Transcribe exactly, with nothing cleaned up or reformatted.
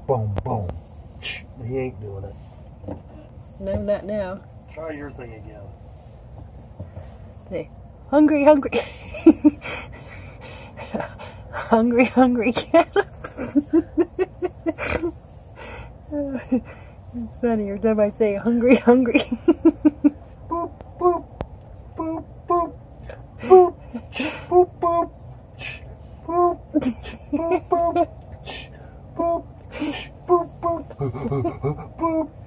boom, boom. He ain't doing it. No, not now. Try your thing again. Say, hungry, hungry. Hungry, hungry cat. It's funny every time I say hungry, hungry. Boop, boop, boop, boop, boop, boop, boop, boop, boop, boop, boop, boop, boop, boop, boop.